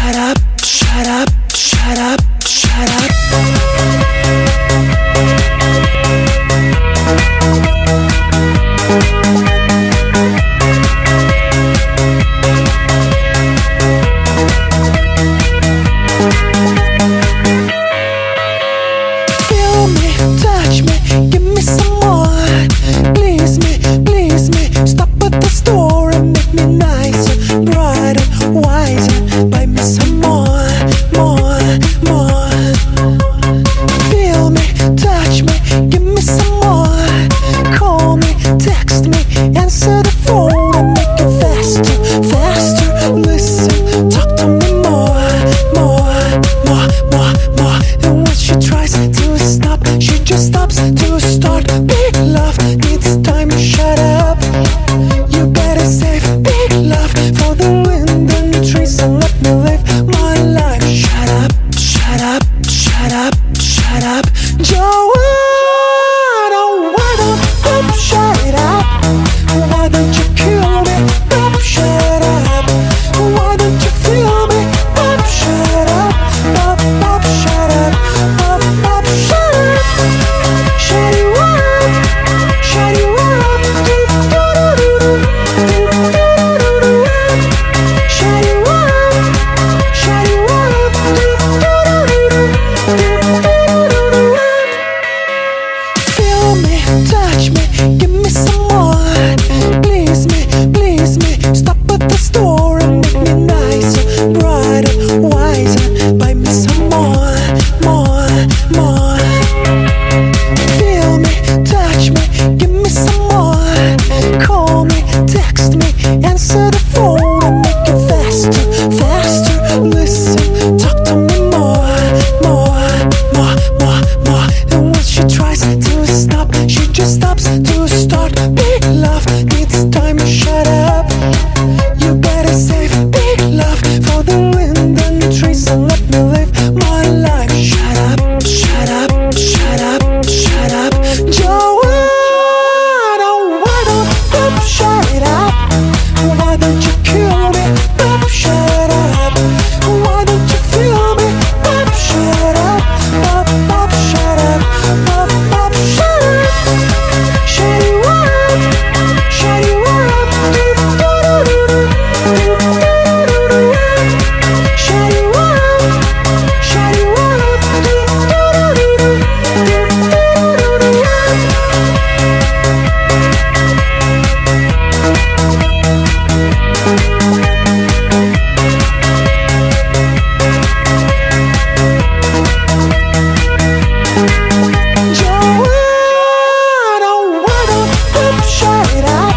shut up, shut up, shut up, shut up. Feel me, touch me, give me some more. Please me, stop at the store and make me nicer, brighter, wiser. Buy me some more, more, more. Feel me, touch me, give me some more. Call me, text me, answer the phone and make it faster, faster. Listen, talk to me more, more, more, more, more. And when she tries to stop, she just stops to start. Big love needs time to shut up. You better save big love for the wind and the trees and let me live my life. Shut up, shut up, shut up, shut up. Joanna, why don't you shut up? Why don't you kill me? Stop, shut up. Why don't you feel me? Stop, shut up. Stop, stop, shut up. Stop, stop, shut up. Shut you up. Shut you up. Shut you up. Shut you up. Feel me, touch me, give me some more. Please me, stop at the store and make me nicer, brighter, wiser. Buy me some more, more, more. Feel me, touch me, give me some more. Call me, text me, answer the phone and make it faster, faster. Listen, talk to me more, more, more, more, more. And when she tries to stop, she just stops to start. Big love needs time to shut up. You better save big love for the wind and the trees and let me live my life. Shut up, shut up, shut up, shut up. Joanna, why don't you shut up? Why don't you kill me? Stop, shut up. Why don't you feel me? Stop, shut up. Stop, stop, shut up. Stop, stop, shut up. Shut you up. Shut you up. Shut you up. Shut you up. Joanna, why don't you shut up?